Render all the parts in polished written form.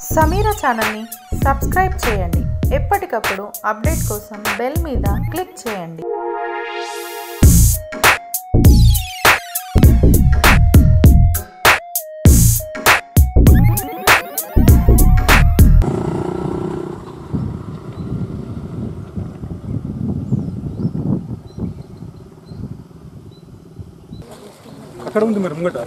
సమీరా ఛానల్ని సబ్స్క్రైబ్ చేయండి. ఎప్పటికప్పుడు అప్డేట్ కోసం బెల్ మీద క్లిక్ చేయండి. అక్కడ ఉంది మరి ముంగట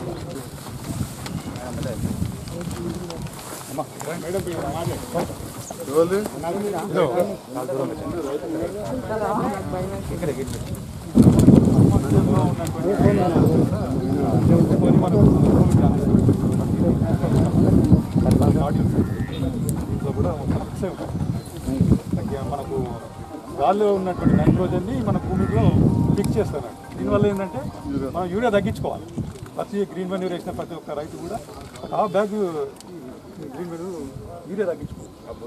మనకు గాల్లో ఉన్నటువంటి నైట్రోజన్ని మన భూమిలో ఫిక్స్ చేస్తాను. దీనివల్ల ఏంటంటే మనం యూరియా తగ్గించుకోవాలి. ప్రతి గ్రీన్ మెన్యూర్ వేసిన ప్రతి ఒక్క రైతు కూడా ఆ బ్యాగ్ గ్రీన్ మెన్యూర్ యూరియా తగ్గించుకోవాలి.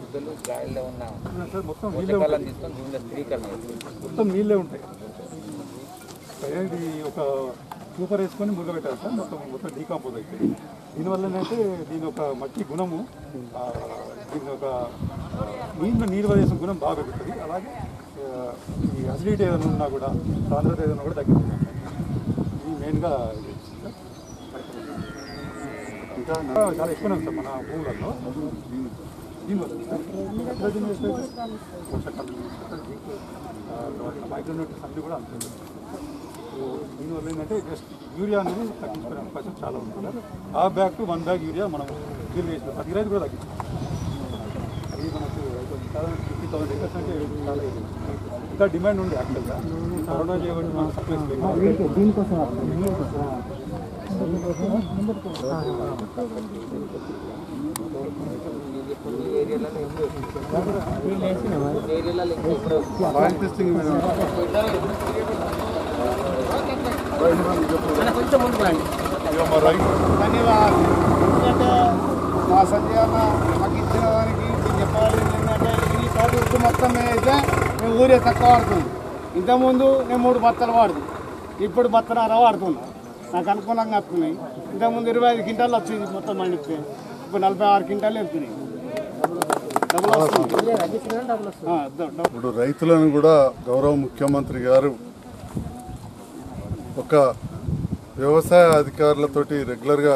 సార్ మొత్తం నీళ్ళే ఉంటాయి. ఇది ఒక సూపర్ వేసుకొని ముళ్ళ పెట్టాలి సార్. మొత్తం డీకాంపోజ్ అవుతుంది. దీనివల్ల ఏంటంటే దీని ఒక మట్టి గుణము, దీని ఒక నీరు వదిలేసిన గుణం బాగా పెరుగుతుంది. అలాగే ఈ అసిడిటీ ఏదైనా ఉన్నా కూడా, సాంద్రత ఏదైనా కూడా తగ్గిస్తుంది. ఇది మెయిన్గా ఇంకా చాలా ఎక్కువనే ఉంది సార్ మన భూములలో. దీనివల్ల మైక్రోన్యూట్రియన్స్ అన్నీ కూడా అంతే. దీనివల్ల ఏంటంటే జస్ట్ యూరియా అనేది తగ్గించుకునే అవకాశం చాలా ఉంటుంది. ఆ బ్యాగ్ టు 1 బ్యాగ్ యూరియా మనం యూరియా వేసిన ప్రతి రైతు కూడా తగ్గించుకోవాలి. అది మనకు 50,000 ఎకర్స్ అంటే చాలా ఇంకా డిమాండ్ ఉంది. యాక్చువల్గా కరోనా చేయబట్టి మనం సప్లైస్ దీనికోసం ధన్యవాదాలు. ఎందుకంటే మా సంజయ్ అన్న మాకు ఇచ్చిన దానికి చెప్పాలి ఏంటంటే ఈ తోట మొత్తం అయితే మేము ఊరే తక్కువ వాడుతుంది. ఇంతకుముందు నేను 3 బత్తలు వాడుతుంది, ఇప్పుడు బత్తనార వాడుతున్నాను. నాకు అనుకూలంగా వస్తున్నాయి. ఇంతకుముందు 25 క్వింటాలు వచ్చింది మొత్తం మండితే, ఇప్పుడు 46 క్వింటాలు వెళ్తున్నాయి. ఇప్పుడు రైతులను కూడా గౌరవ ముఖ్యమంత్రి గారు ఒక వ్యవసాయ అధికారులతోటి రెగ్యులర్గా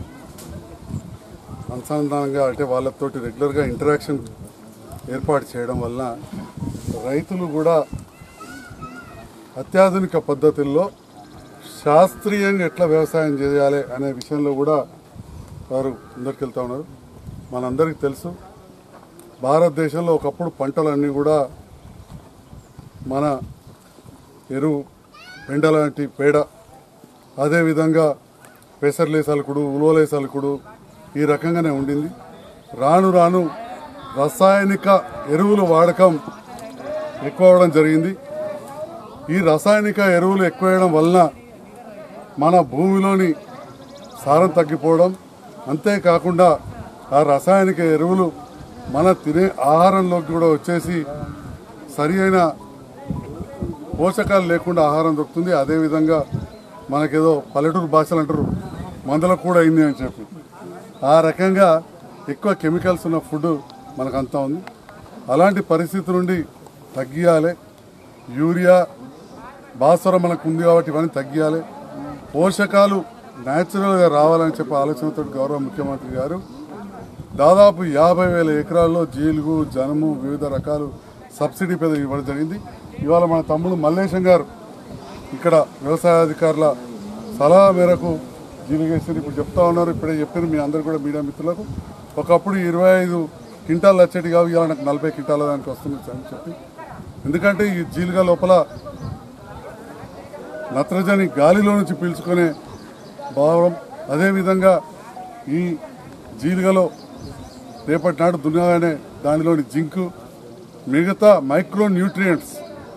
అనుసంధానంగా అంటే వాళ్ళతోటి రెగ్యులర్గా ఇంటరాక్షన్ ఏర్పాటు చేయడం వలన రైతులు కూడా అత్యాధునిక పద్ధతుల్లో శాస్త్రీయంగా ఎట్లా వ్యవసాయం చేయాలి అనే విషయంలో కూడా వారు ముందరికెళ్తూ ఉన్నారు. మనందరికీ తెలుసు, భారతదేశంలో ఒకప్పుడు పంటలన్నీ కూడా మన ఎరువు, పెండ లాంటి పేడ, అదేవిధంగా పెసర్లేసలుకుడు, ఉలవలేసలుకుడు ఈ రకంగానే ఉండింది. రాను రాను రసాయనిక ఎరువుల వాడకం ఎక్కువ అవడం జరిగింది. ఈ రసాయనిక ఎరువులు ఎక్కువేయడం వలన మన భూమిలోని సారం తగ్గిపోవడం, అంతేకాకుండా ఆ రసాయనిక ఎరువులు మన తినే ఆహారంలోకి కూడా వచ్చేసి సరి అయిన పోషకాలు లేకుండా ఆహారం దొరుకుతుంది. అదేవిధంగా మనకేదో పల్లెటూరు భాషలు అంటారు, మందులకు కూడా అయింది అని చెప్పి ఆ రకంగా ఎక్కువ కెమికల్స్ ఉన్న ఫుడ్ మనకంతా ఉంది. అలాంటి పరిస్థితి నుండి తగ్గియాలి. యూరియా, భాస్వరం మనకు ఉంది కాబట్టి ఇవన్నీ తగ్గియాలి. పోషకాలు న్యాచురల్గా రావాలని చెప్పి ఆలోచనతో గౌరవ ముఖ్యమంత్రి గారు దాదాపు 50,000 ఎకరాల్లో జీలుగు, జనము, వివిధ రకాలు సబ్సిడీ మీద ఇవ్వడం జరిగింది. ఇవాళ మన తమ్ముడు మల్లేశం గారు ఇక్కడ వ్యవసాయ అధికారుల సలహా మేరకు జీలుగేసి ఇప్పుడు చెప్తా ఉన్నారు. ఇప్పుడే చెప్పారు మీ అందరు కూడా మీడియా మిత్రులకు. ఒకప్పుడు 25 క్వింటాలు వచ్చేటి కావు, ఇవాళ నాకు 40 క్వింటాల దానికి వస్తుంది అని చెప్పి. ఎందుకంటే ఈ జీలుగా లోపల నత్రజని గాలిలో నుంచి పీల్చుకునే భావం, అదేవిధంగా ఈ జీలుగలో రేపటి నాడు దున్నగానే దానిలోని జింకు, మిగతా మైక్రో న్యూట్రియంట్స్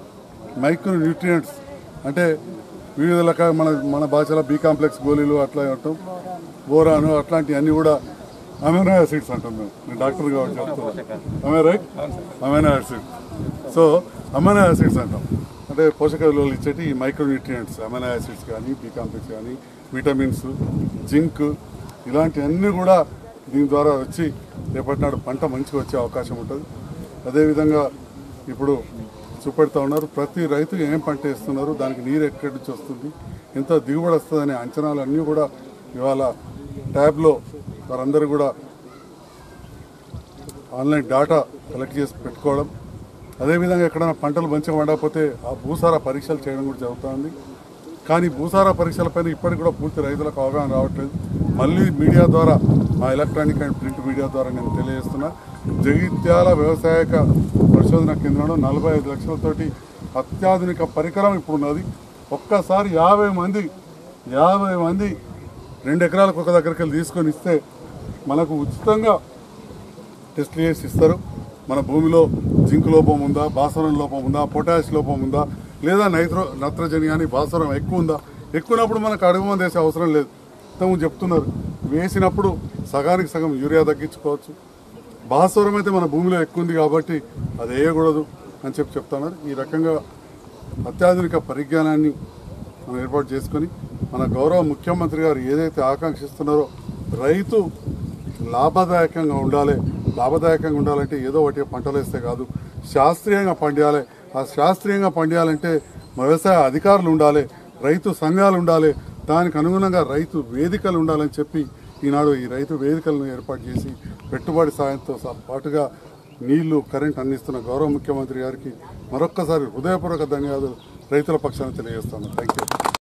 అంటే వివిధ రకాల మన భాషలో బి కాంప్లెక్స్ గోళీలు అట్లా అంటాం, బోరాను అట్లాంటివన్నీ కూడా అమైనో యాసిడ్స్ అంటాం. నేను డాక్టర్ కాబట్టి చెప్తాను, right? Amino acids. So amino acids అంటాం అంటే పోషక విలువలు ఇచ్చేటి ఈ మైక్రో న్యూట్రియంట్స్, అమైనో యాసిడ్స్ కానీ, బి కాంప్లెక్స్ కానీ, విటమిన్స్, జింక్ ఇలాంటివన్నీ కూడా దీని ద్వారా వచ్చి రేపటి నాడు పంట మంచిగా వచ్చే అవకాశం ఉంటుంది. అదేవిధంగా ఇప్పుడు చూపెడతా ఉన్నారు, ప్రతి రైతు ఏం పంట వేస్తున్నారు, దానికి నీరు ఎక్కడి నుంచి వస్తుంది, ఎంత దిగుబడి వస్తుంది అనే అంచనాలు అన్నీ కూడా ఇవాళ ట్యాబ్లో వారందరూ కూడా ఆన్లైన్ డేటా కలెక్ట్ చేసి పెట్టుకోవడం, అదేవిధంగా ఎక్కడైనా పంటలు మంచిగా పండకపోతే ఆ భూసార పరీక్షలు చేయడం కూడా జరుగుతుంది. కానీ భూసార పరీక్షలపైన ఇప్పటికి కూడా పూర్తి రైతులకు అవగాహన రావట్లేదు. మళ్ళీ మీడియా ద్వారా, మా ఎలక్ట్రానిక్ అండ్ ప్రింట్ మీడియా ద్వారా నేను తెలియజేస్తున్నా, జగిత్యాల వ్యవసాయక పరిశోధన కేంద్రంలో 45 లక్షలతోటి అత్యాధునిక పరికరం ఇప్పుడు ఉన్నది. ఒక్కసారి 50 మంది 2 ఎకరాలకు ఒక దగ్గరికి వెళ్ళి తీసుకొని ఇస్తే మనకు ఉచితంగా టెస్ట్లు చేసి ఇస్తారు. మన భూమిలో జింక్ లోపం ఉందా, భాస్వరం లోపం ఉందా, పొటాష్ లోపం ఉందా, లేదా నత్రజని కానీ భాస్వరం ఎక్కువ ఉందా, ఎక్కువనప్పుడు మనకు అడుగు మంది వేసే అవసరం లేదు. మొత్తం చెప్తున్నారు, వేసినప్పుడు సగానికి సగం యూరియా తగ్గించుకోవచ్చు. భాస్వరం అయితే మన భూమిలో ఎక్కువ ఉంది కాబట్టి అది వేయకూడదు అని చెప్తున్నారు. ఈ రకంగా అత్యాధునిక పరిజ్ఞానాన్ని మనం ఏర్పాటు చేసుకొని మన గౌరవ ముఖ్యమంత్రి గారు ఏదైతే ఆకాంక్షిస్తున్నారో రైతు లాభదాయకంగా ఉండాలంటే ఏదో ఒకటి పంటలు వేస్తే కాదు, శాస్త్రీయంగా పండియాలి. ఆ శాస్త్రీయంగా పండియాలంటే వ్యవసాయ అధికారులు ఉండాలి, రైతు సంఘాలు ఉండాలి, దానికి అనుగుణంగా రైతు వేదికలు ఉండాలని చెప్పి ఈనాడు ఈ రైతు వేదికలను ఏర్పాటు చేసి పెట్టుబడి సాయంతో పాటుగా నీళ్లు, కరెంట్ అందిస్తున్న గౌరవ ముఖ్యమంత్రి గారికి మరొక్కసారి హృదయపూర్వక ధన్యవాదాలు రైతుల పక్షాన తెలియజేస్తాను. Thank you.